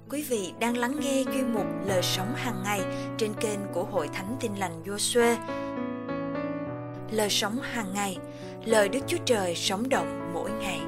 Quý vị đang lắng nghe chuyên mục Lời sống hàng ngày trên kênh của Hội Thánh Tin Lành Giô-suê. Lời sống hàng ngày, lời Đức Chúa Trời sống động mỗi ngày.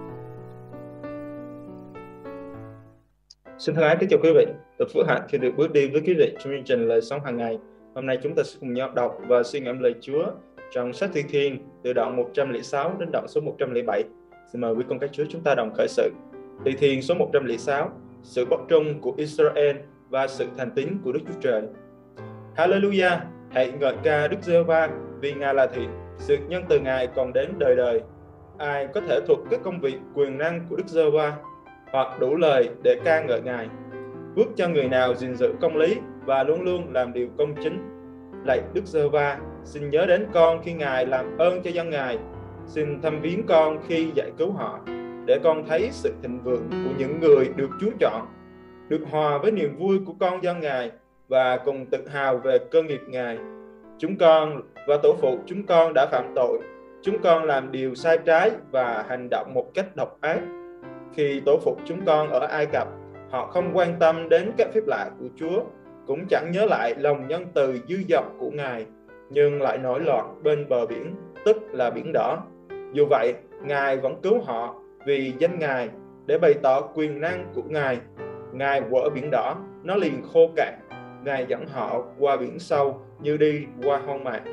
Xin thân ái kính chào quý vị. Thật phước hạnh khi được bước đi với quý vị trong chương trình Lời sống hàng ngày. Hôm nay chúng ta sẽ cùng nhau đọc và suy ngẫm lời Chúa trong sách Thi Thiên từ đoạn 106 đến đoạn số 107. Xin mời quý con các Chúa chúng ta đồng khởi sự. Thi Thiên số 106, sự bất trung của Israel và sự thành tín của Đức Chúa Trời. Hallelujah, hãy ngợi ca Đức Giê-hô-va vì Ngài là thiện, sự nhân từ Ngài còn đến đời đời. Ai có thể thuật các công việc quyền năng của Đức Giê-hô-va hoặc đủ lời để ca ngợi Ngài? Phước cho người nào gìn giữ công lý và luôn luôn làm điều công chính. Lạy Đức Giê-hô-va, xin nhớ đến con khi Ngài làm ơn cho dân Ngài. Xin thăm viếng con khi giải cứu họ, để con thấy sự thịnh vượng của những người được Chúa chọn, được hòa với niềm vui của con dân Ngài và cùng tự hào về cơ nghiệp Ngài. Chúng con và tổ phụ chúng con đã phạm tội, chúng con làm điều sai trái và hành động một cách độc ác. Khi tổ phụ chúng con ở Ai Cập, họ không quan tâm đến các phép lạ của Chúa, cũng chẳng nhớ lại lòng nhân từ dư dật của Ngài, nhưng lại nổi loạn bên bờ biển, tức là biển đỏ. Dù vậy, Ngài vẫn cứu họ vì danh Ngài, để bày tỏ quyền năng của Ngài. Ngài quở biển đỏ, nó liền khô cạn. Ngài dẫn họ qua biển sâu như đi qua hoang mạc.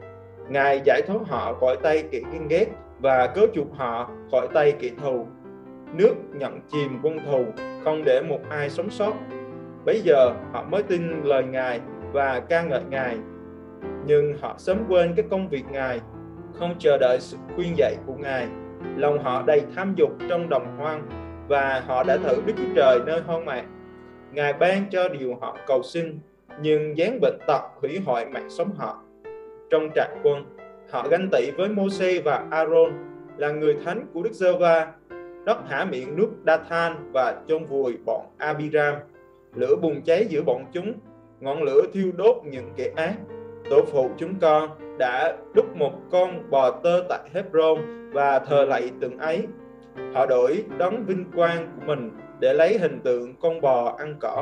Ngài giải thoát họ khỏi tay kẻ ghen ghét và cứu chuộc họ khỏi tay kẻ thù. Nước nhận chìm quân thù, không để một ai sống sót. Bấy giờ họ mới tin lời Ngài và ca ngợi Ngài. Nhưng họ sớm quên các công việc Ngài, không chờ đợi sự khuyên dạy của Ngài. Lòng họ đầy tham dục trong đồng hoang, và họ đã thử Đức Chúa Trời nơi hoang mạc. Ngài ban cho điều họ cầu xin, nhưng giáng bệnh tật hủy hoại mạng sống họ. Trong trại quân, họ ganh tị với Mô-sê và A-rôn, là người thánh của Đức Giê-hô-va. Đất há miệng nước Đa-than và chôn vùi bọn Abiram. Lửa bùng cháy giữa bọn chúng, ngọn lửa thiêu đốt những kẻ ác. Tổ phụ chúng con đã đúc một con bò tơ tại Hebron và thờ lạy tượng ấy. Họ đổi đấng vinh quang của mình để lấy hình tượng con bò ăn cỏ.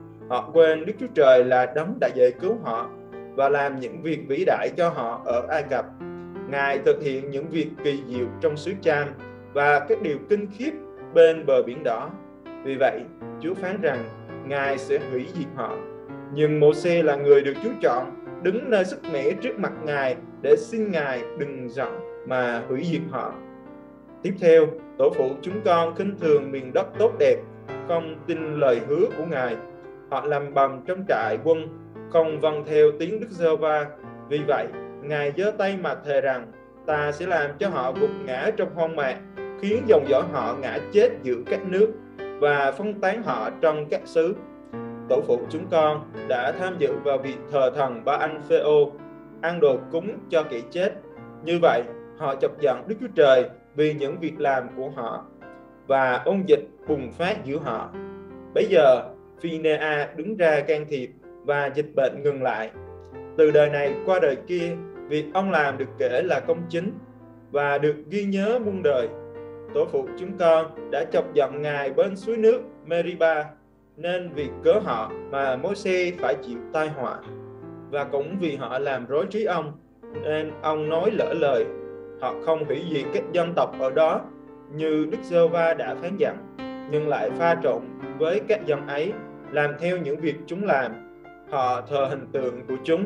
Họ quên Đức Chúa Trời là đấng đã giải cứu họ và làm những việc vĩ đại cho họ ở Ai Cập. Ngài thực hiện những việc kỳ diệu trong xứ Cham và các điều kinh khiếp bên bờ biển đỏ. Vì vậy, Chúa phán rằng Ngài sẽ hủy diệt họ. Nhưng Mô-sê là người được Chúa chọn, đứng nơi sức mẻ trước mặt Ngài để xin Ngài đừng giận mà hủy diệt họ. Tiếp theo, tổ phụ chúng con khinh thường miền đất tốt đẹp, không tin lời hứa của Ngài. Họ làm bầm trong trại quân, không vâng theo tiếng Đức Giê-hô-va. Vì vậy, Ngài giơ tay mà thề rằng ta sẽ làm cho họ gục ngã trong hoang mạc, khiến dòng dõi họ ngã chết giữa các nước và phân tán họ trong các xứ. Tổ phụ chúng con đã tham dự vào việc thờ thần Ba-anh-phê-ô, ăn đồ cúng cho kẻ chết. Như vậy, họ chọc giận Đức Chúa Trời vì những việc làm của họ, và ôn dịch bùng phát giữa họ. Bấy giờ, Phi-nê-a đứng ra can thiệp và dịch bệnh ngừng lại. Từ đời này qua đời kia, việc ông làm được kể là công chính và được ghi nhớ muôn đời. Tổ phụ chúng con đã chọc giận Ngài bên suối nước Meriba, nên vì cớ họ mà Môi-se phải chịu tai họa. Và cũng vì họ làm rối trí ông, nên ông nói lỡ lời. Họ không hủy diệt các dân tộc ở đó như Đức Giê-hô-va đã phán dặn, nhưng lại pha trộn với các dân ấy, làm theo những việc chúng làm. Họ thờ hình tượng của chúng,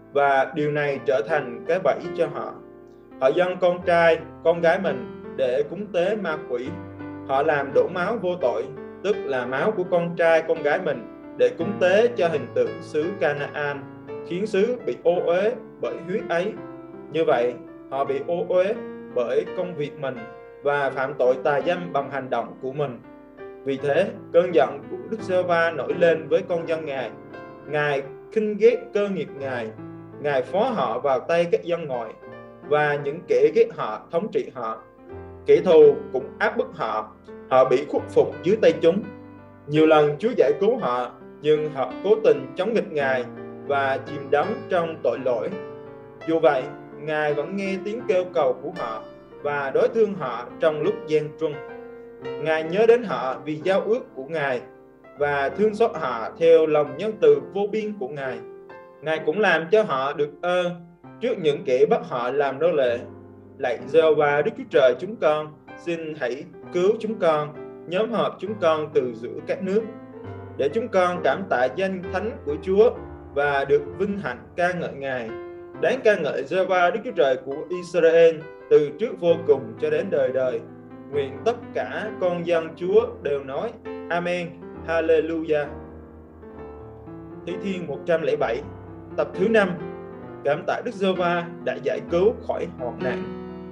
và điều này trở thành cái bẫy cho họ. Họ dâng con trai, con gái mình để cúng tế ma quỷ. Họ làm đổ máu vô tội, tức là máu của con trai, con gái mình, để cúng tế cho hình tượng xứ Canaan, khiến xứ bị ô uế bởi huyết ấy. Như vậy, họ bị ô uế bởi công việc mình và phạm tội tà dâm bằng hành động của mình. Vì thế, cơn giận của Đức Giê-hô-va nổi lên với con dân Ngài. Ngài khinh ghét cơ nghiệp Ngài. Ngài phó họ vào tay các dân ngoại, và những kẻ ghét họ thống trị họ. Kẻ thù cũng áp bức họ. Họ bị khuất phục dưới tay chúng. Nhiều lần Chúa giải cứu họ, nhưng họ cố tình chống nghịch Ngài và chìm đắm trong tội lỗi. Dù vậy, Ngài vẫn nghe tiếng kêu cầu của họ và đối thương họ trong lúc gian truân. Ngài nhớ đến họ vì giao ước của Ngài và thương xót họ theo lòng nhân từ vô biên của Ngài. Ngài cũng làm cho họ được ơn trước những kẻ bắt họ làm nô lệ. Lạy Giê-hô-va Đức Chúa Trời chúng con, xin hãy cứu chúng con, nhóm họp chúng con từ giữa các nước, để chúng con cảm tạ danh thánh của Chúa và được vinh hạnh ca ngợi Ngài. Đáng ca ngợi Giê-hô-va Đức Chúa Trời của Israel từ trước vô cùng cho đến đời đời. Nguyện tất cả con dân Chúa đều nói Amen, Hallelujah. Thi Thiên 107, tập thứ 5. Cảm tạ Đức Giê-hô-va đã giải cứu khỏi hoạn nạn.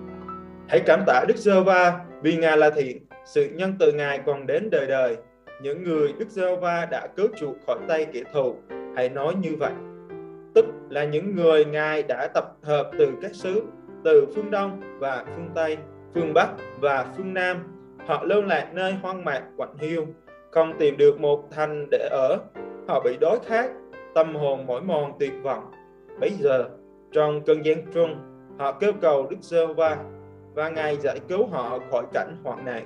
Hãy cảm tạ Đức Giê-hô-va vì Ngài là thiện, sự nhân từ Ngài còn đến đời đời. Những người Đức Giê-hô-va đã cứu chuộc khỏi tay kẻ thù, hãy nói như vậy. Tức là những người Ngài đã tập hợp từ các xứ, từ phương Đông và phương Tây, phương Bắc và phương Nam. Họ lưu lạc nơi hoang mạc quạnh hiu, không tìm được một thành để ở. Họ bị đói khát, tâm hồn mỏi mòn tuyệt vọng. Bấy giờ, trong cơn gian truân, họ kêu cầu Đức Giê-hô-va và Ngài giải cứu họ khỏi cảnh hoạn nạn,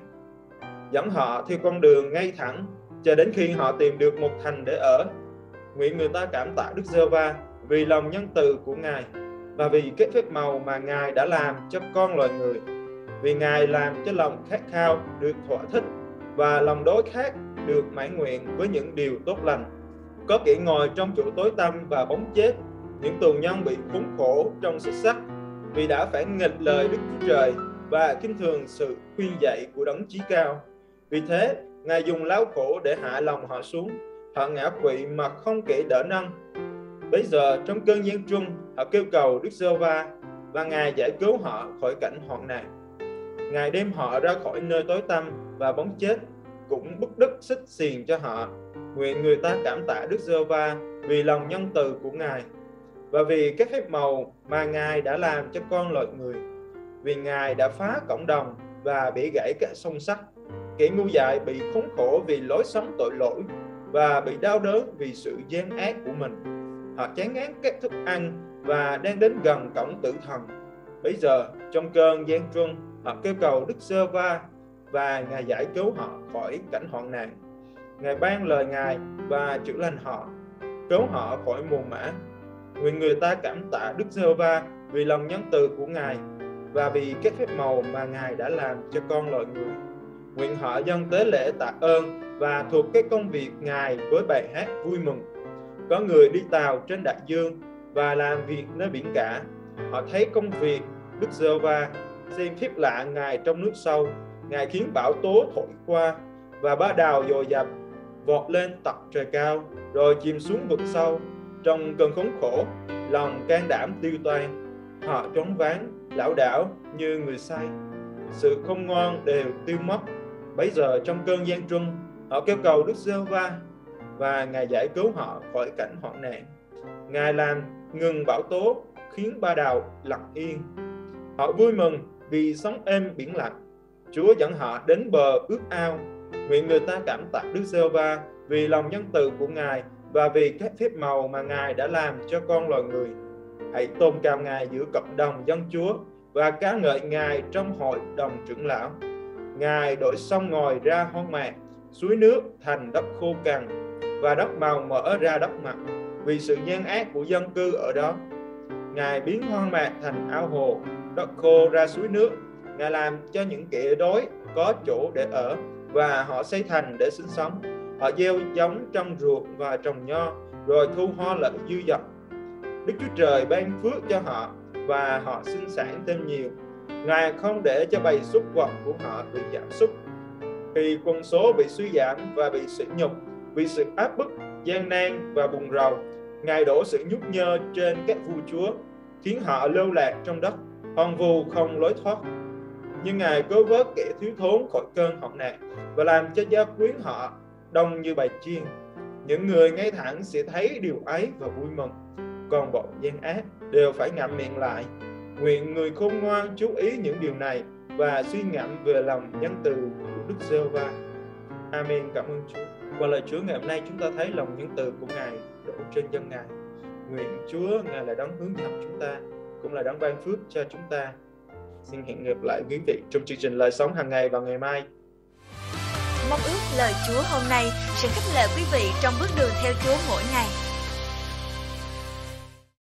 dẫn họ theo con đường ngay thẳng cho đến khi họ tìm được một thành để ở. Nguyện người ta cảm tạ Đức Giê-hô-va vì lòng nhân từ của Ngài và vì các phép màu mà Ngài đã làm cho con loài người. Vì Ngài làm cho lòng khát khao được thỏa thích và lòng đói khát được mãn nguyện với những điều tốt lành. Có kẻ ngồi trong chỗ tối tăm và bóng chết, những tù nhân bị khốn khổ trong xích sắt vì đã phản nghịch lời Đức Chúa Trời và khinh thường sự khuyên dạy của Đấng Chí Cao. Vì thế, Ngài dùng lao khổ để hạ lòng họ xuống, họ ngã quỵ mà không kẻ đỡ nâng. Bây giờ trong cơn gian truân, họ kêu cầu Đức Giê-hô-va và Ngài giải cứu họ khỏi cảnh hoạn nạn. Ngài đem họ ra khỏi nơi tối tăm và bóng chết, cũng bức đứt xích xiềng cho họ. Nguyện người ta cảm tạ Đức Giê-hô-va vì lòng nhân từ của Ngài và vì các phép màu mà Ngài đã làm cho con loài người. Vì Ngài đã phá cộng đồng và bẻ gãy các song sắt. Kẻ ngu dại bị khốn khổ vì lối sống tội lỗi và bị đau đớn vì sự gian ác của mình. Họ chán ngán các thức ăn và đang đến gần cổng tử thần. Bây giờ trong cơn gian truân, họ kêu cầu Đức Giê-hô-va và Ngài giải cứu họ khỏi cảnh hoạn nạn. Ngài ban lời Ngài và chữa lành họ, cứu họ khỏi mồ mả. Nguyện người ta cảm tạ Đức Giê-hô-va vì lòng nhân từ của Ngài và vì các phép màu mà Ngài đã làm cho con loài người. Nguyện họ dâng tế lễ tạ ơn và thuộc các công việc Ngài với bài hát vui mừng. Có người đi tàu trên đại dương và làm việc nơi biển cả. Họ thấy công việc Đức Giê-hô-va, xem phép lạ Ngài trong nước sâu. Ngài khiến bão tố thổi qua và bá đào dồi dập vọt lên tận trời cao, rồi chìm xuống vực sâu. Trong cơn khốn khổ, lòng can đảm tiêu toan. Họ choáng váng, lảo đảo như người say. Sự không ngoan đều tiêu mất. Bấy giờ trong cơn gian truân, họ kêu cầu Đức Giê-hô-va và Ngài giải cứu họ khỏi cảnh hoạn nạn. Ngài làm ngừng bão tố, khiến ba đào lặng yên. Họ vui mừng vì sóng êm biển lặng. Chúa dẫn họ đến bờ ước ao. Nguyện người ta cảm tạ Đức Giê-hô-va vì lòng nhân từ của Ngài và vì các phép màu mà Ngài đã làm cho con loài người. Hãy tôn cao Ngài giữa cộng đồng dân Chúa và ca ngợi Ngài trong hội đồng trưởng lão. Ngài đổi sông ngòi ra hoang mạc, suối nước thành đất khô cằn và đất màu mỡ ra đất mặn vì sự gian ác của dân cư ở đó. Ngài biến hoang mạc thành ao hồ, đất khô ra suối nước. Ngài làm cho những kẻ đói có chỗ để ở và họ xây thành để sinh sống. Họ gieo giống trong ruộng và trồng nho, rồi thu hoa lợi dư dật. Đức Chúa Trời ban phước cho họ và họ sinh sản thêm nhiều. Ngài không để cho bầy súc vật của họ bị giảm sút. Khi quân số bị suy giảm và bị sỉ nhục vì sự áp bức, gian nan và buồn rầu, Ngài đổ sự nhút nhơ trên các vua chúa, khiến họ lưu lạc trong đất, hoang vu không lối thoát. Nhưng Ngài cứu vớt kẻ thiếu thốn khỏi cơn hoạn nạn và làm cho gia quyến họ đông như bầy chiên. Những người ngay thẳng sẽ thấy điều ấy và vui mừng, còn bọn gian ác đều phải ngậm miệng lại. Nguyện người khôn ngoan chú ý những điều này và suy ngẫm về lòng nhân từ của Đức Giê-hô-va. Amen. Cảm ơn Chúa. Qua lời Chúa ngày hôm nay, chúng ta thấy lòng nhân từ của Ngài đổ trên dân Ngài. Nguyện Chúa Ngài là đấng hướng dẫn chúng ta, cũng là đấng ban phước cho chúng ta. Xin hẹn gặp lại quý vị trong chương trình Lời Sống Hàng Ngày vào ngày mai. Mong ước lời Chúa hôm nay sẽ khích lệ quý vị trong bước đường theo Chúa mỗi ngày.